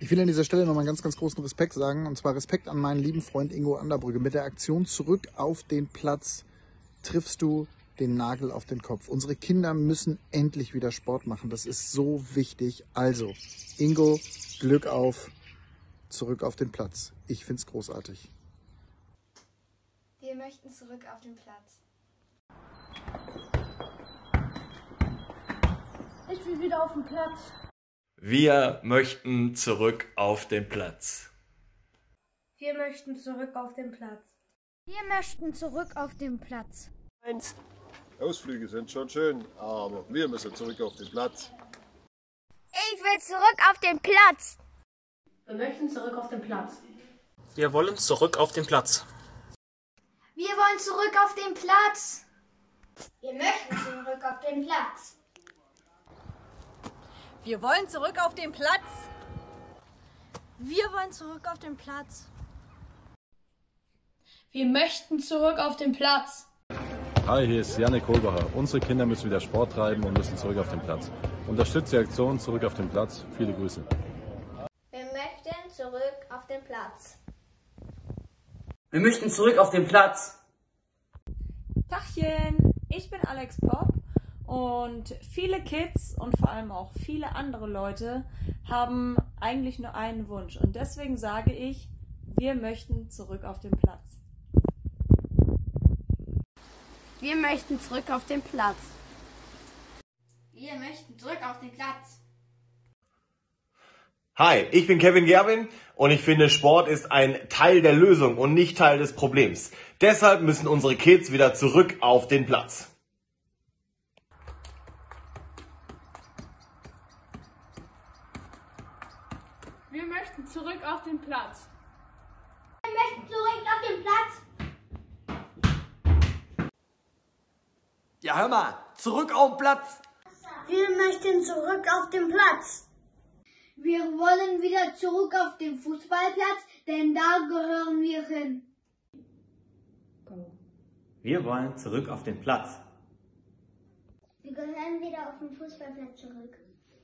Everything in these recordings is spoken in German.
Ich will an dieser Stelle nochmal einen ganz, ganz großen Respekt sagen, und zwar Respekt an meinen lieben Freund Ingo Anderbrügge. Mit der Aktion Zurück auf den Platz triffst du den Nagel auf den Kopf. Unsere Kinder müssen endlich wieder Sport machen. Das ist so wichtig. Also, Ingo, Glück auf, zurück auf den Platz. Ich find's großartig. Wir möchten zurück auf den Platz. Ich will wieder auf den Platz. Wir möchten zurück auf den Platz. Wir möchten zurück auf den Platz. Wir möchten zurück auf den Platz. Ausflüge sind schon schön, aber wir müssen zurück auf den Platz. Ich will zurück auf den Platz. Wir möchten zurück auf den Platz. Wir wollen zurück auf den Platz. Wir wollen zurück auf den Platz. Wir möchten zurück auf den Platz. Wir wollen zurück auf den Platz. Wir wollen zurück auf den Platz. Wir möchten zurück auf den Platz. Hi, hier ist Jannik Kohlbacher. Unsere Kinder müssen wieder Sport treiben und müssen zurück auf den Platz. Unterstützt die Aktion Zurück auf den Platz. Viele Grüße. Wir möchten zurück auf den Platz. Wir möchten zurück auf den Platz. Tachchen, ich bin Alex Pop und viele Kids und vor allem auch viele andere Leute haben eigentlich nur einen Wunsch und deswegen sage ich, wir möchten zurück auf den Platz. Wir möchten zurück auf den Platz. Wir möchten zurück auf den Platz. Hi, ich bin Kevin Gerwin und ich finde, Sport ist ein Teil der Lösung und nicht Teil des Problems. Deshalb müssen unsere Kids wieder zurück auf den Platz. Wir möchten zurück auf den Platz. Wir möchten zurück auf den Platz. Ja, hör mal, zurück auf den Platz. Wir möchten zurück auf den Platz. Wir wollen wieder zurück auf den Fußballplatz, denn da gehören wir hin. Wir wollen zurück auf den Platz. Wir gehören wieder auf den Fußballplatz zurück.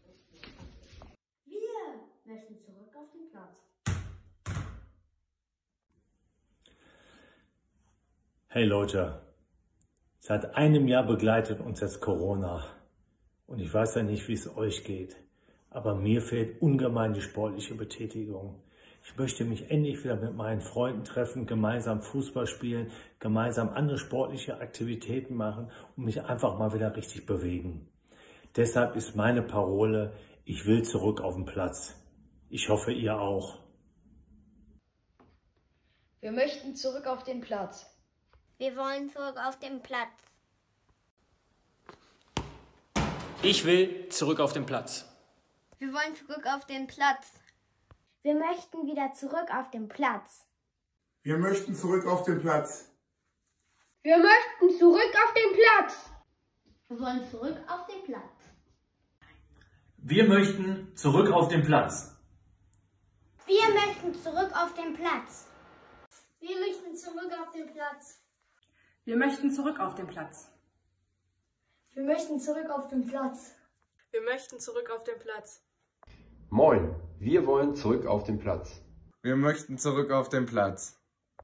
Wir möchten zurück auf den Platz. Hey Leute, seit einem Jahr begleitet uns jetzt Corona. Und ich weiß ja nicht, wie es euch geht. Aber mir fehlt ungemein die sportliche Betätigung. Ich möchte mich endlich wieder mit meinen Freunden treffen, gemeinsam Fußball spielen, gemeinsam andere sportliche Aktivitäten machen und mich einfach mal wieder richtig bewegen. Deshalb ist meine Parole, ich will zurück auf den Platz. Ich hoffe, ihr auch. Wir möchten zurück auf den Platz. Wir wollen zurück auf den Platz. Ich will zurück auf den Platz. Wir wollen zurück auf den Platz. Wir möchten wieder zurück auf den Platz. Wir möchten zurück auf den Platz. Wir möchten zurück auf den Platz. Wir wollen zurück auf den Platz. Wir möchten zurück auf den Platz. Wir möchten zurück auf den Platz. Wir möchten zurück auf den Platz. Wir möchten zurück auf den Platz. Wir möchten zurück auf den Platz. Wir möchten zurück auf den Platz. Moin, wir wollen zurück auf den Platz. Wir möchten zurück auf den Platz.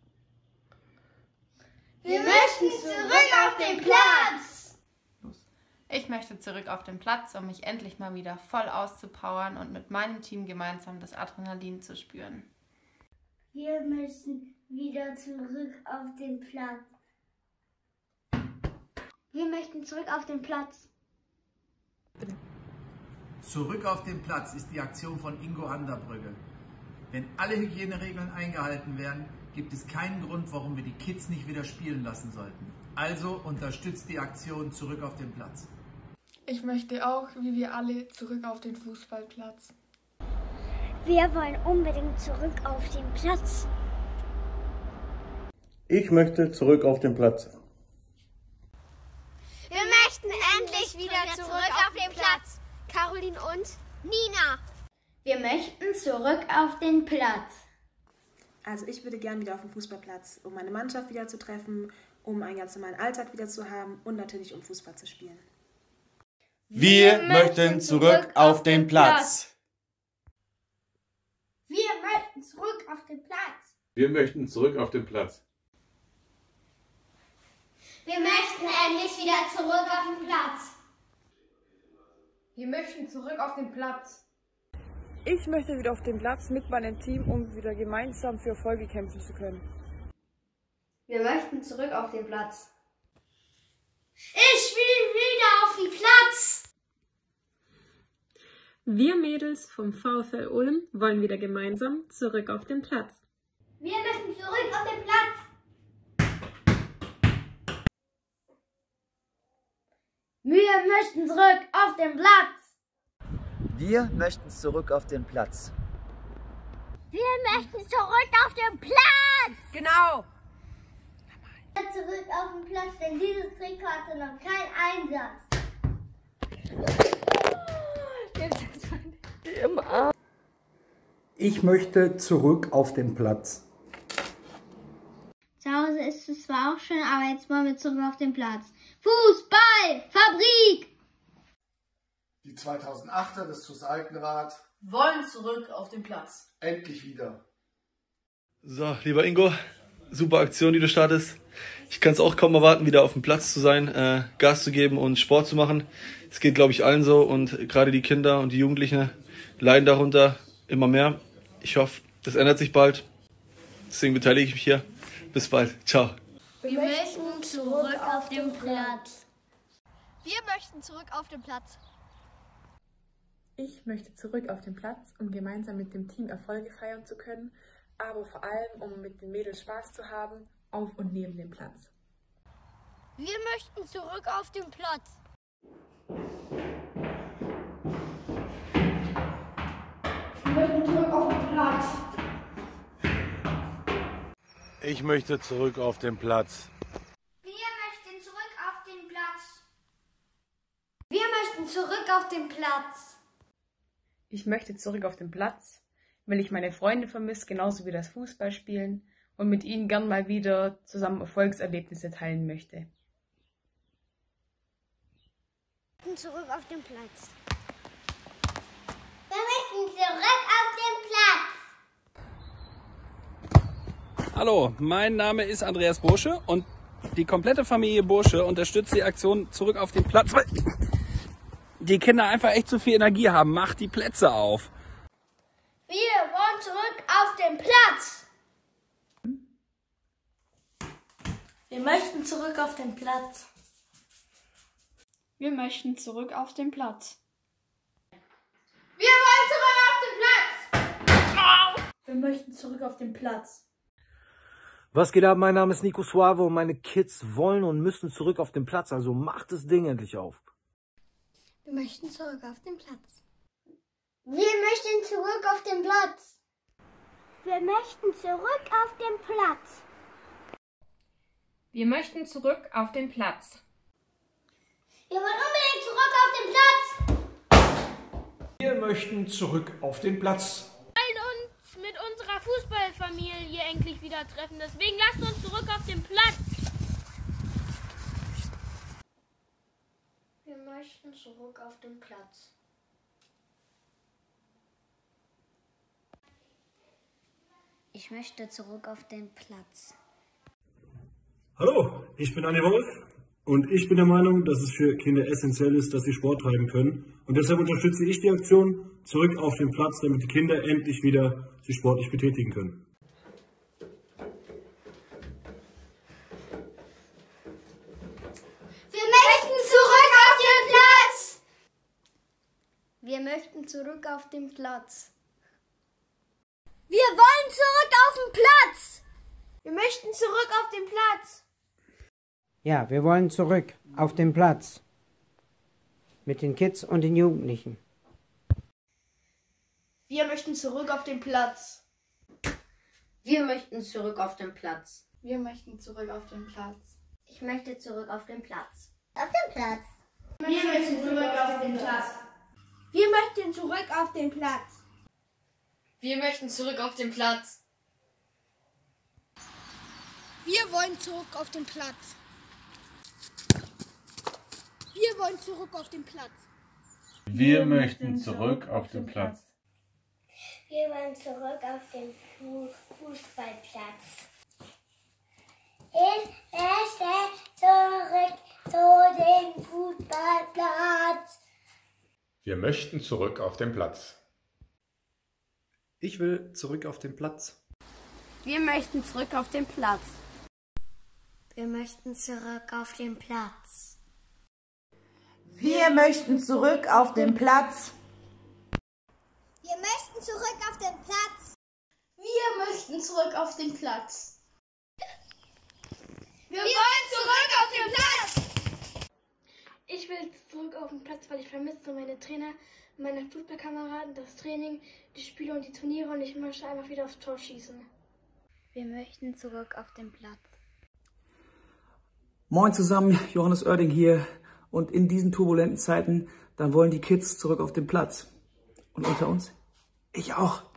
Wir möchten zurück auf den Platz. Ich möchte zurück auf den Platz, um mich endlich mal wieder voll auszupowern und mit meinem Team gemeinsam das Adrenalin zu spüren. Wir müssen wieder zurück auf den Platz. Wir möchten zurück auf den Platz. Zurück auf den Platz ist die Aktion von Ingo Anderbrügge. Wenn alle Hygieneregeln eingehalten werden, gibt es keinen Grund, warum wir die Kids nicht wieder spielen lassen sollten. Also unterstützt die Aktion Zurück auf den Platz. Ich möchte auch, wie wir alle, zurück auf den Fußballplatz. Wir wollen unbedingt zurück auf den Platz. Ich möchte zurück auf den Platz. Wir möchten endlich wieder zurück auf den Platz. Caroline und Nina. Wir möchten zurück auf den Platz. Also ich würde gern wieder auf den Fußballplatz, um meine Mannschaft wieder zu treffen, um einen ganz normalen Alltag wieder zu haben und natürlich um Fußball zu spielen. Wir möchten zurück auf den Platz. auf den Platz. Wir möchten zurück auf den Platz. Wir möchten endlich wieder zurück auf den Platz. Wir möchten zurück auf den Platz. Ich möchte wieder auf den Platz mit meinem Team, um wieder gemeinsam für Erfolge kämpfen zu können. Wir möchten zurück auf den Platz. Ich will wieder auf den Platz. Wir Mädels vom VfL Ulm wollen wieder gemeinsam zurück auf den Platz. Wir möchten zurück auf den Platz. Wir möchten zurück auf den Platz. Wir möchten zurück auf den Platz. Wir möchten zurück auf den Platz. Genau. Zurück auf den Platz, denn dieses Trikot hatte noch keinen Einsatz. Ich möchte zurück auf den Platz. Zu Hause ist es zwar auch schön, aber jetzt wollen wir zurück auf den Platz. Fußball, Fabrik! Die 2008er des TuS Alkenrath wollen zurück auf den Platz. Endlich wieder. So, lieber Ingo, super Aktion, die du startest. Ich kann es auch kaum erwarten, wieder auf dem Platz zu sein, Gas zu geben und Sport zu machen. Es geht, glaube ich, allen so und gerade die Kinder und die Jugendlichen leiden darunter immer mehr. Ich hoffe, das ändert sich bald. Deswegen beteilige ich mich hier. Bis bald. Ciao. Wir möchten zurück auf den Platz. Wir möchten zurück auf den Platz. Ich möchte zurück auf den Platz, um gemeinsam mit dem Team Erfolge feiern zu können, aber vor allem, um mit den Mädels Spaß zu haben, auf und neben dem Platz. Wir möchten zurück auf den Platz. Wir möchten zurück auf den Platz. Ich möchte zurück auf den Platz. Wir möchten zurück auf den Platz. Wir möchten zurück auf den Platz. Ich möchte zurück auf den Platz, weil ich meine Freunde vermisse, genauso wie das Fußballspielen und mit ihnen gern mal wieder zusammen Erfolgserlebnisse teilen möchte. Zurück auf den Platz. Wir möchten zurück auf den Platz. Hallo, mein Name ist Andreas Bursche und die komplette Familie Bursche unterstützt die Aktion Zurück auf den Platz, weil die Kinder einfach echt zu viel Energie haben. Macht die Plätze auf. Wir wollen zurück auf den Platz. Wir möchten zurück auf den Platz. Wir möchten zurück auf den Platz. Wir wollen zurück auf den Platz. Wir möchten zurück auf den Platz. Was geht ab? Mein Name ist Nico Suave und meine Kids wollen und müssen zurück auf den Platz. Also macht das Ding endlich auf. Wir möchten zurück auf den Platz. Wir möchten zurück auf den Platz. Wir möchten zurück auf den Platz. Wir möchten zurück auf den Platz. Wir wollen unbedingt zurück auf den Platz. Wir möchten zurück auf den Platz. Wir wollen uns mit unserer Fußballfamilie endlich wieder treffen. Deswegen lasst uns zurück auf den Platz. Wir möchten zurück auf den Platz. Ich möchte zurück auf den Platz. Hallo, ich bin Anni Wolf und ich bin der Meinung, dass es für Kinder essentiell ist, dass sie Sport treiben können. Und deshalb unterstütze ich die Aktion Zurück auf den Platz, damit die Kinder endlich wieder sich sportlich betätigen können. Wir möchten zurück auf den Platz. Wir möchten zurück auf den Platz. Wir wollen zurück auf den Platz. Wir möchten zurück auf den Platz. Ja, wir wollen zurück auf den Platz. Mit den Kids und den Jugendlichen. Wir möchten zurück auf den Platz. Wir möchten zurück auf den Platz. Wir möchten zurück auf den Platz. Ich möchte zurück auf den Platz. Auf den Platz. Wir möchten zurück auf den Platz. Wir möchten zurück auf den Platz. Wir möchten zurück auf den Platz. Wir wollen zurück auf den Platz. Wir wollen zurück auf den Platz. Wir möchten zurück auf den Platz. Wir wollen zurück auf den Fußballplatz. Ich möchte zurück zu dem Fußballplatz. Wir möchten zurück auf den Platz. Ich will zurück auf den Platz. Wir möchten zurück auf den Platz. Wir möchten zurück auf den Platz. Wir möchten zurück auf den Platz. Wir möchten zurück auf den Platz. Wir möchten zurück auf den Platz. Wir wollen zurück auf den Platz. Ich will zurück auf den Platz, weil ich vermisse meine Trainer, meine Fußballkameraden, das Training, die Spiele und die Turniere und ich möchte einfach wieder aufs Tor schießen. Wir möchten zurück auf den Platz. Moin zusammen, Johannes Oerding hier. Und in diesen turbulenten Zeiten, da wollen die Kids zurück auf den Platz. Und unter uns, ich auch.